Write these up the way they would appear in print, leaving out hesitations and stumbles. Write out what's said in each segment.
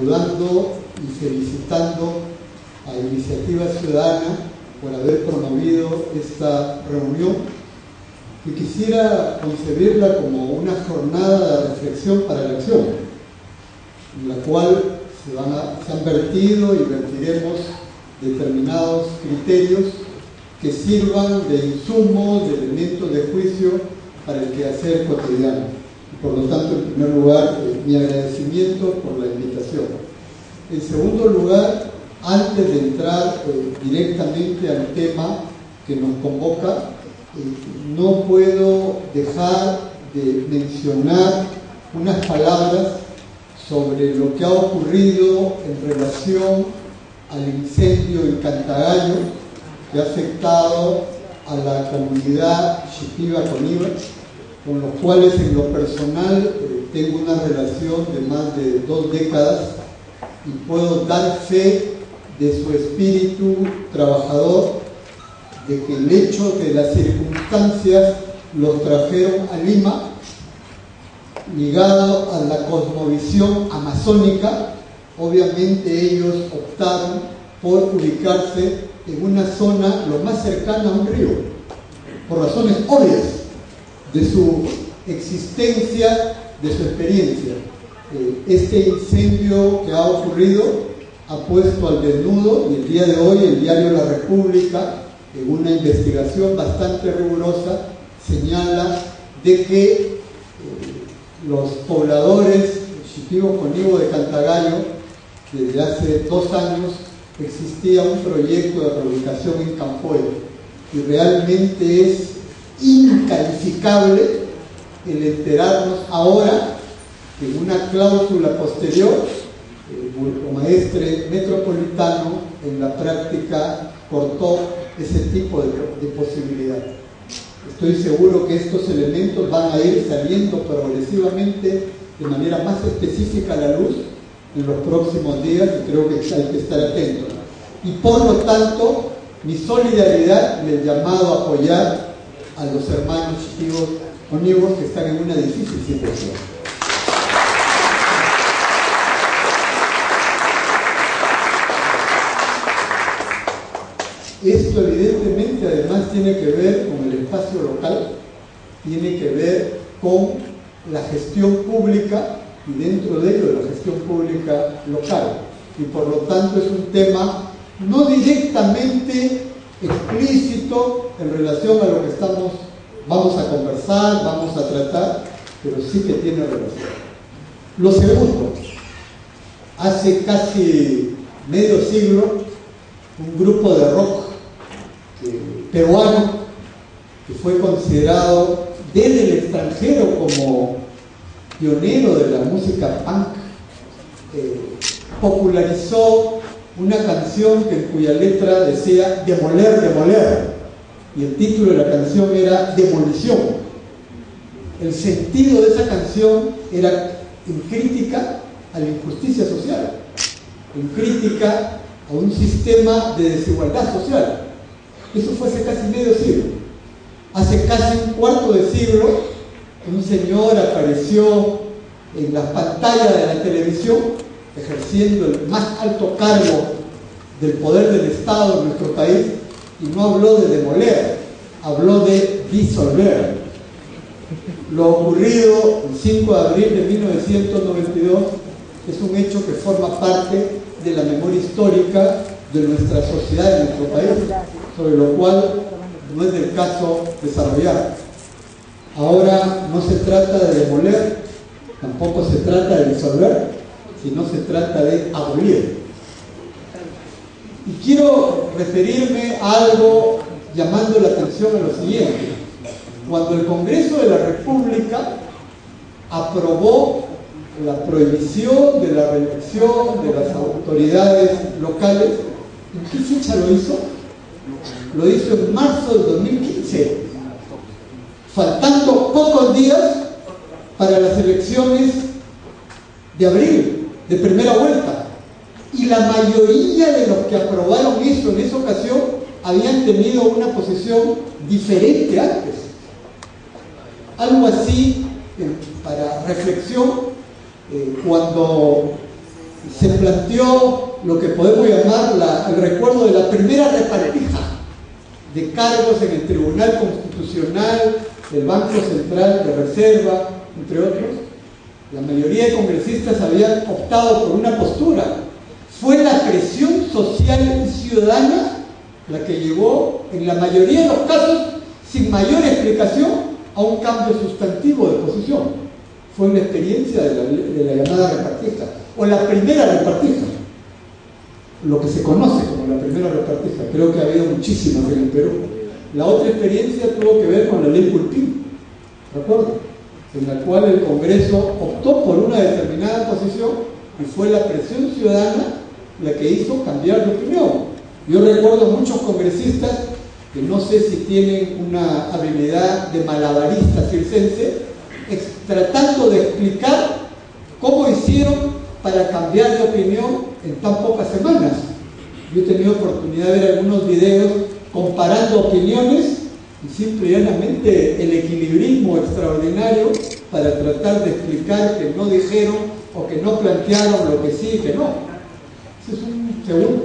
Saludando y felicitando a Iniciativa Ciudadana por haber promovido esta reunión, que quisiera concebirla como una jornada de reflexión para la acción, en la cual se han vertido y vertiremos determinados criterios que sirvan de insumos, de elementos de juicio para el quehacer cotidiano. Por lo tanto, en primer lugar, mi agradecimiento por la invitación. En segundo lugar, antes de entrar directamente al tema que nos convoca, no puedo dejar de mencionar unas palabras sobre lo que ha ocurrido en relación al incendio en Cantagallo, que ha afectado a la comunidad Shipibo Conibo, con los cuales en lo personal tengo una relación de más de 2 décadas y puedo dar fe de su espíritu trabajador, de que el hecho de las circunstancias los trajeron a Lima, ligado a la cosmovisión amazónica. Obviamente ellos optaron por ubicarse en una zona lo más cercana a un río, por razones obvias de su existencia, de su experiencia. Este incendio que ha ocurrido ha puesto al desnudo, y el día de hoy el diario La República, en una investigación bastante rigurosa, señala de que los pobladores Shipibo Conibo de Cantagallo, desde hace 2 años existía un proyecto de reubicación en Campoy, y realmente es incalificable el enterarnos ahora que en una cláusula posterior el burgomaestre metropolitano en la práctica cortó ese tipo de posibilidad. Estoy seguro que estos elementos van a ir saliendo progresivamente de manera más específica a la luz en los próximos días, y creo que hay que estar atentos. Y por lo tanto, mi solidaridad y el llamado a apoyar a los hermanos Shipibo Conibo que están en una difícil situación. Esto evidentemente además tiene que ver con el espacio local, tiene que ver con la gestión pública y dentro de ello la gestión pública local, y por lo tanto es un tema no directamente explícito en relación a lo que vamos a conversar, vamos a tratar, pero sí que tiene relación. Lo segundo, hace casi medio siglo, un grupo de rock peruano, que fue considerado desde el extranjero como pionero de la música punk, popularizó una canción cuya letra decía demoler, demoler, y el título de la canción era Demolición. El sentido de esa canción era en crítica a la injusticia social, en crítica a un sistema de desigualdad social. Eso fue hace casi medio siglo. Hace casi un cuarto de siglo, un señor apareció en las pantallas de la televisión ejerciendo el más alto cargo del poder del Estado en nuestro país, y no habló de demoler, habló de disolver. Lo ocurrido el 5 de abril de 1992 es un hecho que forma parte de la memoria histórica de nuestra sociedad en nuestro país, sobre lo cual no es del caso desarrollar. Ahora no se trata de demoler, tampoco se trata de disolver, sino se trata de abolir. Y quiero referirme a algo llamando la atención a lo siguiente. Cuando el Congreso de la República aprobó la prohibición de la reelección de las autoridades locales, ¿en qué fecha lo hizo? Lo hizo en marzo del 2015, faltando pocos días para las elecciones de abril, de primera vuelta. Y la mayoría de los que aprobaron eso en esa ocasión habían tenido una posición diferente antes. Algo así, para reflexión, cuando se planteó lo que podemos llamar el recuerdo de la primera repartija de cargos en el Tribunal Constitucional, el Banco Central de Reserva, entre otros. La mayoría de congresistas habían optado por una postura. Fue la presión social y ciudadana la que llevó, en la mayoría de los casos, sin mayor explicación, a un cambio sustantivo de posición. Fue una experiencia de la llamada repartija, o la primera repartija, lo que se conoce como la primera repartija. Creo que ha habido muchísimas en el Perú. La otra experiencia tuvo que ver con la ley Pulpín, ¿recuerdo? En la cual el Congreso optó por una determinada posición y fue la presión ciudadana la que hizo cambiar de opinión. Yo recuerdo muchos congresistas que no sé si tienen una habilidad de malabarista circense, tratando de explicar cómo hicieron para cambiar de opinión en tan pocas semanas. Yo he tenido oportunidad de ver algunos videos comparando opiniones y simple y llanamente el equilibrismo extraordinario para tratar de explicar que no dijeron o que no plantearon lo que sí y que no. Ese es un segundo.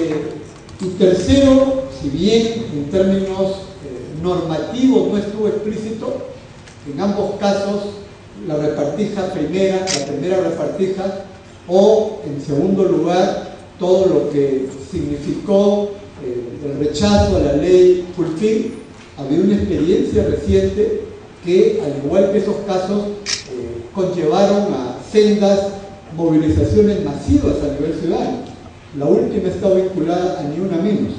Y tercero, si bien en términos normativos no estuvo explícito, en ambos casos la repartija primera, la primera repartija, o en segundo lugar todo lo que significó el rechazo a la ley Pulpín, había una experiencia reciente que, al igual que esos casos, conllevaron a sendas movilizaciones masivas a nivel ciudadano. La última está vinculada a Ni Una Menos.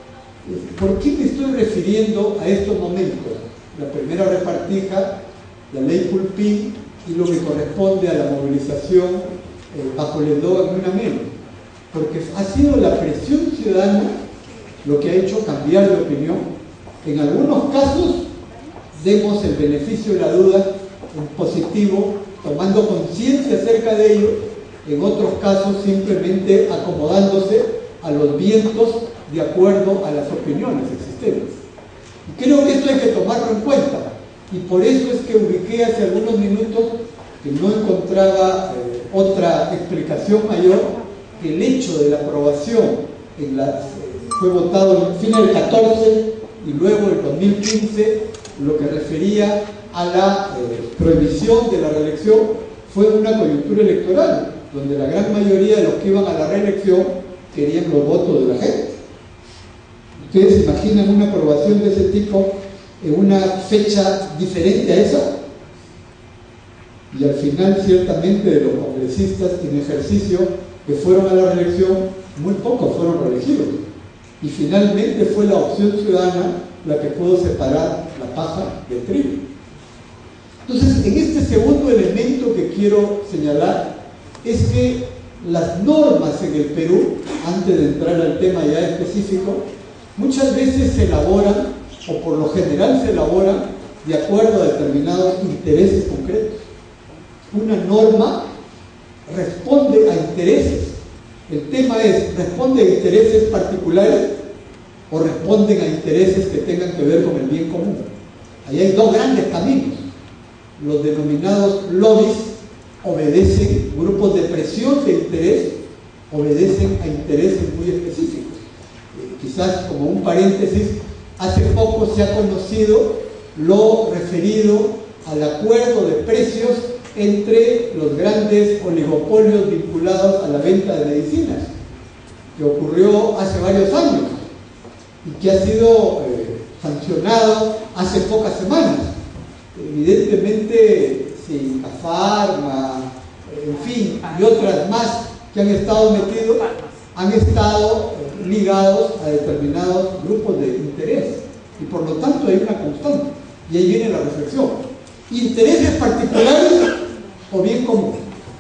¿Por qué me estoy refiriendo a estos momentos? La primera repartija, la ley Pulpín y lo que corresponde a la movilización bajo el eslogan Ni Una Menos. Porque ha sido la presión ciudadana lo que ha hecho cambiar de opinión. En algunos casos demos el beneficio de la duda en positivo, tomando conciencia acerca de ello. En otros casos simplemente acomodándose a los vientos de acuerdo a las opiniones existentes. Y creo que esto hay que tomarlo en cuenta, y por eso es que ubiqué hace algunos minutos que no encontraba otra explicación mayor que el hecho de la aprobación fue votado en fin del 14 y luego el 2015, lo que refería a la prohibición de la reelección, fue una coyuntura electoral donde la gran mayoría de los que iban a la reelección querían los votos de la gente. ¿Ustedes se imaginan una aprobación de ese tipo en una fecha diferente a esa? Y al final, ciertamente, de los congresistas en ejercicio que fueron a la reelección, muy pocos fueron reelegidos. Y finalmente fue la opción ciudadana la que pudo separar la paja del trigo. Entonces, en este segundo elemento que quiero señalar, es que las normas en el Perú, antes de entrar al tema ya específico, muchas veces se elaboran, o por lo general se elaboran, de acuerdo a determinados intereses concretos. Una norma responde a intereses. El tema es, ¿responde a intereses particulares o responden a intereses que tengan que ver con el bien común? Ahí hay dos grandes caminos. Los denominados lobbies obedecen, grupos de presión de interés, obedecen a intereses muy específicos. Quizás como un paréntesis, hace poco se ha conocido lo referido al acuerdo de precios entre los grandes oligopolios vinculados a la venta de medicinas, que ocurrió hace varios años y que ha sido sancionado hace pocas semanas. Evidentemente, si Cafarma, en fin, y otras más que han estado metidos, han estado ligados a determinados grupos de interés, y por lo tanto hay una constante, y ahí viene la reflexión: intereses particulares o bien común.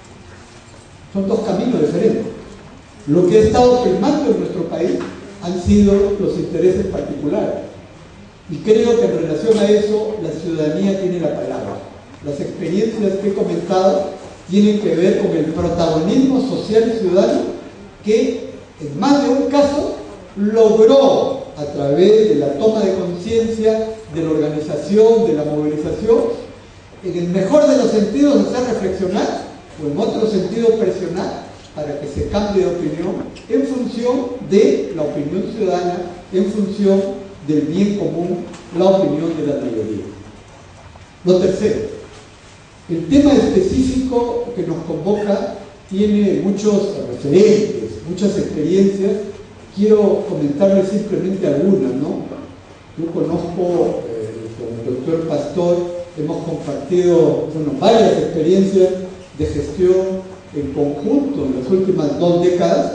Son dos caminos diferentes. Lo que ha estado primando en nuestro país han sido los intereses particulares, y creo que en relación a eso la ciudadanía tiene la palabra. Las experiencias que he comentado tienen que ver con el protagonismo social y ciudadano que en más de un caso logró, a través de la toma de conciencia, de la organización, de la movilización, en el mejor de los sentidos hacer reflexionar, o en otro sentido presionar, para que se cambie de opinión en función de la opinión ciudadana, en función del bien común, la opinión de la mayoría. Lo tercero, el tema específico que nos convoca tiene muchos referentes, muchas experiencias. Quiero comentarles simplemente algunas, ¿no? Yo conozco con el doctor Pastor, hemos compartido varias experiencias de gestión en conjunto en las últimas 2 décadas.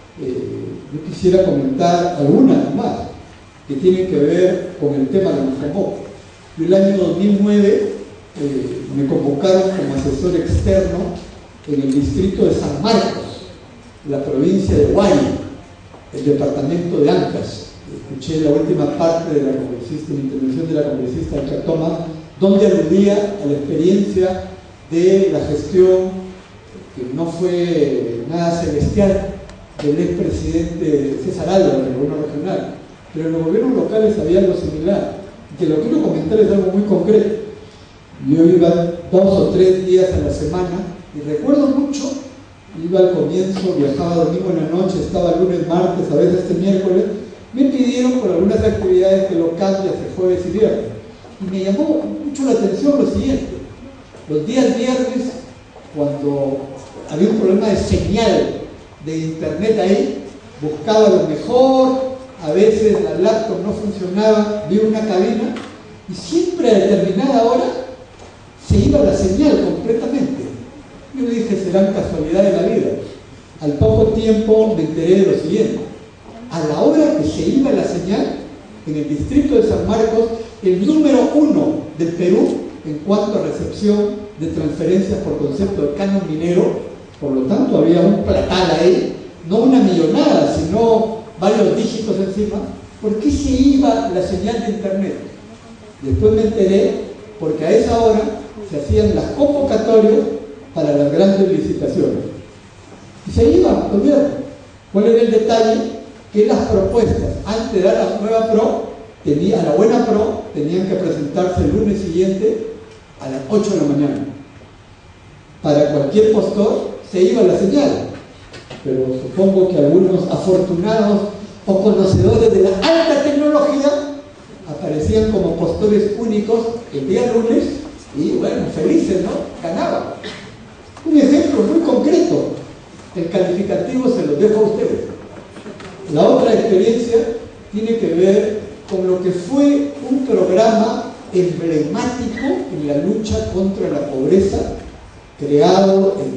Yo quisiera comentar algunas más que tienen que ver con el tema que nos convoca. Yo el año 2009 me convocaron como asesor externo en el distrito de San Marcos, la provincia de Huari, el departamento de Ancash. Escuché la última parte de la intervención de la congresista Chactoma, donde aludía a la experiencia de la gestión, que no fue nada celestial, del expresidente César Álvarez, del gobierno regional. Pero en los gobiernos locales había algo similar. Que lo quiero comentar es algo muy concreto. Yo iba 2 o 3 días a la semana y recuerdo mucho, iba al comienzo, viajaba domingo en la noche, estaba lunes, martes, a veces este miércoles. Me pidieron por algunas actividades que lo cambie hacia jueves y viernes. Y me llamó mucho la atención lo siguiente: los días viernes, cuando había un problema de señal de internet ahí, buscaba lo mejor, a veces la laptop no funcionaba, vi una cabina y siempre a determinada hora se iba la señal completamente. Yo dije, serán casualidades de la vida. Al poco tiempo me enteré de lo siguiente: a la hora que se iba la señal, en el distrito de San Marcos, el número 1 del Perú en cuanto a recepción de transferencias por concepto de canon minero, por lo tanto había un platal ahí, no una millonada, sino varios dígitos encima. ¿Por qué se iba la señal de internet? Después me enteré porque a esa hora se hacían las convocatorias para las grandes licitaciones. Y se iba los viernes. ¿Cuál era el detalle? Que las propuestas, antes de dar la nueva PRO, a la buena PRO, tenían que presentarse el lunes siguiente a las 8 de la mañana. Para cualquier postor se iba la señal. Pero supongo que algunos afortunados o conocedores de la alta tecnología aparecían como postores únicos el día lunes y bueno, felices, ¿no? Ganaban. Un ejemplo muy concreto. El calificativo se los dejo a ustedes. La otra experiencia tiene que ver con lo que fue un programa emblemático en la lucha contra la pobreza, creado en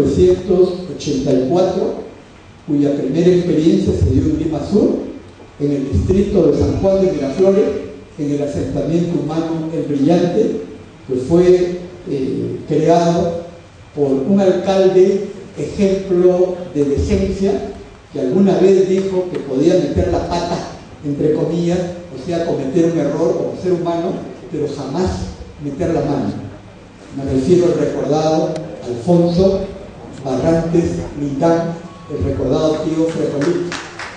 1984, cuya primera experiencia se dio en Lima Sur, en el distrito de San Juan de Miraflores, en el asentamiento humano El Brillante, que fue creado por un alcalde ejemplo de decencia, que alguna vez dijo que podía meter la pata, entre comillas, o sea, cometer un error como ser humano, pero jamás meter la mano. Me refiero al recordado Alfonso Barrantes Lindán, el recordado tío Frijolito.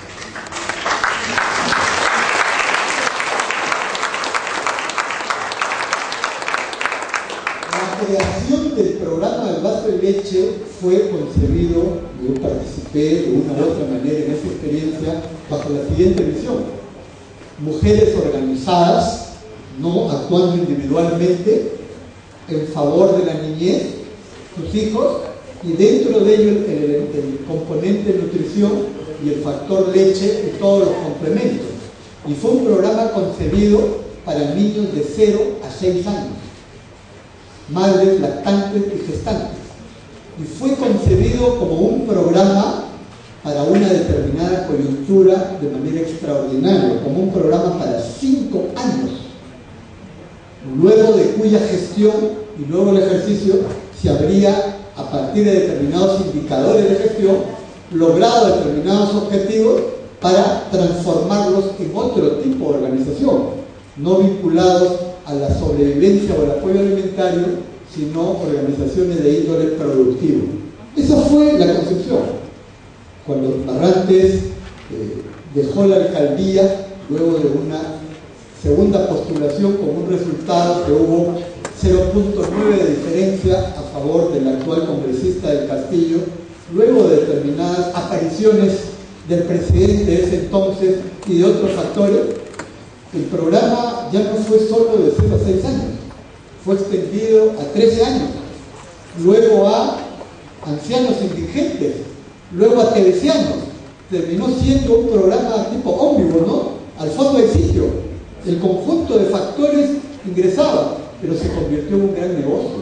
La creación del programa del vaso de leche fue concebido, yo participé de una u otra manera en esta experiencia, bajo la siguiente visión: mujeres organizadas, no actuando individualmente, en favor de la niñez, sus hijos, y dentro de ello el componente nutrición y el factor leche y todos los complementos. Y fue un programa concebido para niños de 0 a 6 años, madres lactantes y gestantes. Y fue concebido como un programa para una determinada coyuntura de manera extraordinaria, como un programa para 5 años, luego de cuya gestión y luego el ejercicio se habría, a partir de determinados indicadores de gestión, logrado determinados objetivos para transformarlos en otro tipo de organización, no vinculados a la sobrevivencia o el apoyo alimentario, sino organizaciones de índole productivo. Esa fue la concepción. Cuando Barrantes dejó la alcaldía, luego de una segunda postulación con un resultado que hubo 0.9 de diferencia a favor del actual congresista del Castillo, luego de determinadas apariciones del presidente de ese entonces y de otros factores, el programa ya no fue solo de 0 a 6 años, fue extendido a 13 años, luego a ancianos indigentes, luego a teresianos. Terminó siendo un programa tipo ómnibus, ¿no? Al fondo del sitio. El conjunto de factores ingresaba, pero se convirtió en un gran negocio.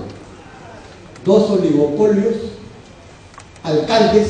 2 oligopolios, alcaldes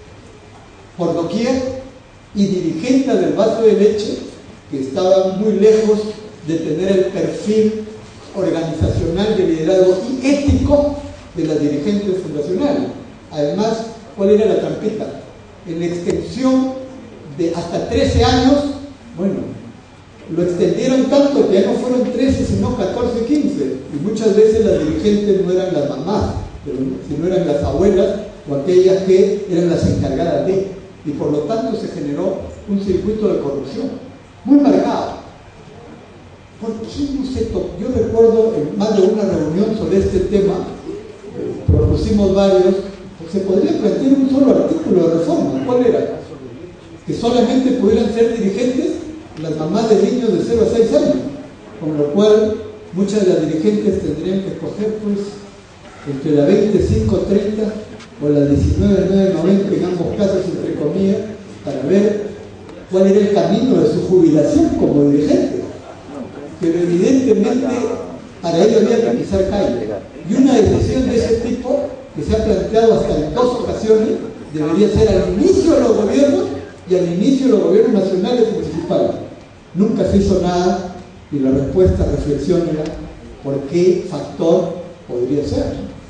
por doquier y dirigentes del vaso de leche que estaban muy lejos de tener el perfil organizacional de liderazgo y ético de las dirigentes fundacionales. Además, ¿cuál era la trampita? En la extensión de hasta 13 años, bueno, lo extendieron tanto que ya no fueron 13 sino 14, 15, y muchas veces las dirigentes no eran las mamás, sino eran las abuelas o aquellas que eran las encargadas de, y por lo tanto se generó un circuito de corrupción muy marcado. ¿Por qué no se tocó? Yo recuerdo en más de una reunión sobre este tema, propusimos varios, se podría plantear un solo artículo de reforma. ¿Cuál era? Que solamente pudieran ser dirigentes las mamás de niños de 0 a 6 años, con lo cual muchas de las dirigentes tendrían que escoger pues entre la 25-30 o la 19-9-90, en ambos casos entre comillas, para ver cuál era el camino de su jubilación como dirigente. Pero evidentemente para ello había que pisar calle, y una decisión de ese tipo que se ha planteado hasta en 2 ocasiones debería ser al inicio de los gobiernos y al inicio de los gobiernos nacionales y municipales. Nunca se hizo nada, y la respuesta, reflexión era ¿por qué factor podría ser?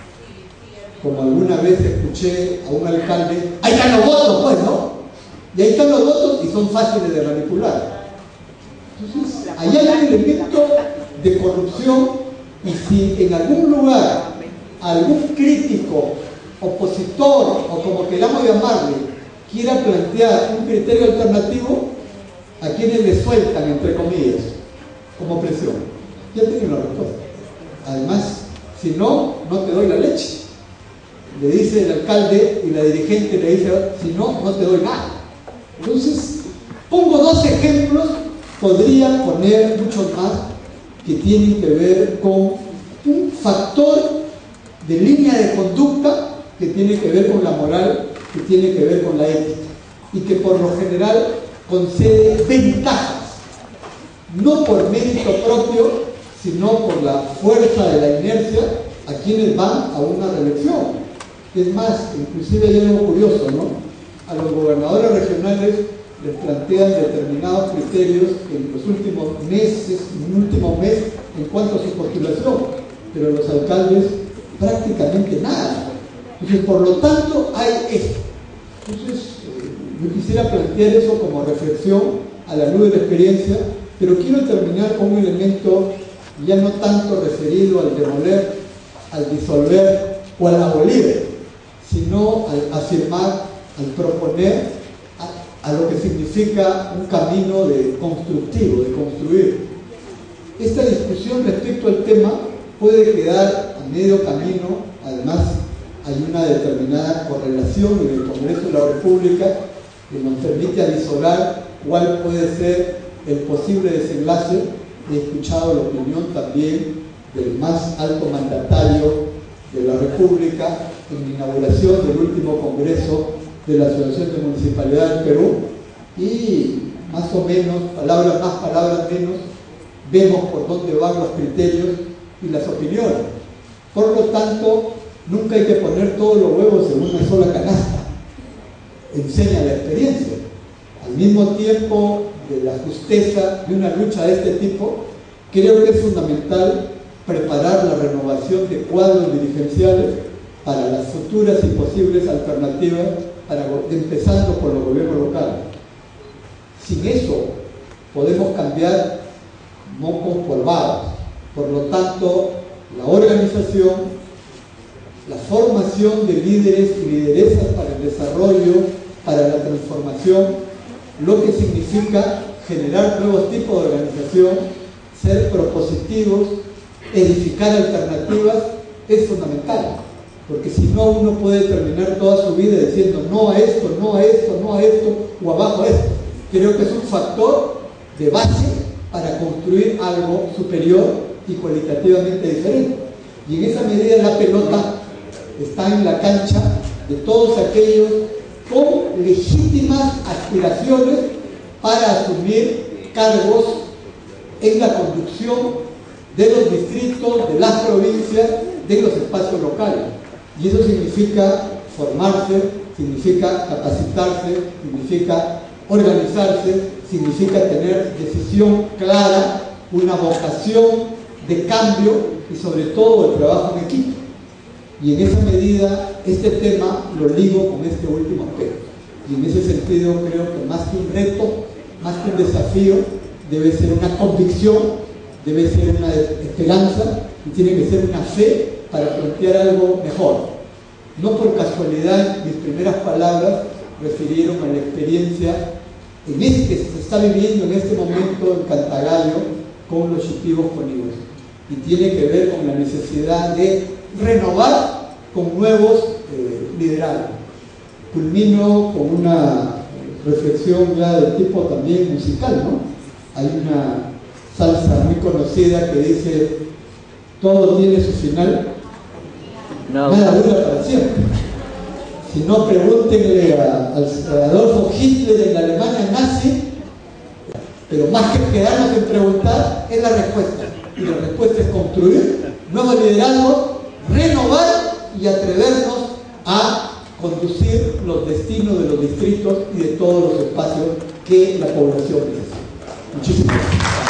Como alguna vez escuché a un alcalde, ahí están los votos, pues, ¿no? Y ahí están los votos y son fáciles de manipular. Entonces, ahí hay un elemento de corrupción, y si en algún lugar algún crítico, opositor o como queramos llamarle, quiera plantear un criterio alternativo, a quienes le sueltan, entre comillas, como presión. Ya tienen la respuesta. Además, si no, no te doy la leche. Le dice el alcalde, y la dirigente le dice, si no, no te doy nada. Entonces, pongo 2 ejemplos, podría poner muchos más que tienen que ver con un factor de línea de conducta que tiene que ver con la moral, que tiene que ver con la ética, y que por lo general concede ventajas, no por mérito propio, sino por la fuerza de la inercia a quienes van a una reelección. Es más, inclusive hay algo curioso, ¿no? A los gobernadores regionales les plantean determinados criterios en los últimos meses, en un último mes, en cuanto a su postulación, pero los alcaldes prácticamente nada. Entonces, por lo tanto, hay esto. Entonces, yo quisiera plantear eso como reflexión a la luz de la experiencia, pero quiero terminar con un elemento ya no tanto referido al demoler, al disolver o al abolir, sino al afirmar, al proponer a lo que significa un camino de constructivo, de construir. Esta discusión respecto al tema puede quedar a medio camino. Además, hay una determinada correlación en el Congreso de la República que nos permite avisorar cuál puede ser el posible desenlace. He escuchado la opinión también del más alto mandatario de la República en la inauguración del último Congreso de la Asociación de Municipalidades del Perú, y más o menos, palabras más, palabras menos, vemos por dónde van los criterios y las opiniones. Por lo tanto, nunca hay que poner todos los huevos en una sola canasta, enseña la experiencia. Al mismo tiempo de la justeza de una lucha de este tipo, creo que es fundamental preparar la renovación de cuadros dirigenciales para las futuras y posibles alternativas, empezando por los gobiernos locales. Sin eso podemos cambiar mocos por babas. Por lo tanto, la organización, la formación de líderes y lideresas para el desarrollo, para la transformación, lo que significa generar nuevos tipos de organización, ser propositivos, edificar alternativas, es fundamental. porque si no uno puede terminar toda su vida diciendo no a esto, no a esto, no a esto o abajo a esto. Creo que es un factor de base para construir algo superior y cualitativamente diferente. Y en esa medida la pelota está en la cancha de todos aquellos con legítimas aspiraciones para asumir cargos en la conducción de los distritos, de las provincias, de los espacios locales. Y eso significa formarse, significa capacitarse, significa organizarse, significa tener decisión clara, una vocación de cambio y sobre todo el trabajo en equipo. Y en esa medida este tema lo ligo con este último aspecto. Y en ese sentido creo que más que un reto, más que un desafío, debe ser una convicción, debe ser una esperanza y tiene que ser una fe para plantear algo mejor. No por casualidad mis primeras palabras refirieron a la experiencia que se está viviendo en este momento en Cantagallo con los Shipibo Conigües, y tiene que ver con la necesidad de renovar con nuevos liderazgos. Culmino con una reflexión ya de tipo también musical, ¿no? Hay una salsa muy conocida que dice: todo tiene su final, nada dura para siempre. Si no, pregúntenle a Adolfo Hitler en la Alemania nazi, pero más que quedarnos en preguntar, es la respuesta. Y la respuesta es construir nuevos liderazgos, renovar y atrevernos a conducir los destinos de los distritos y de todos los espacios que la población necesita. Muchísimas gracias.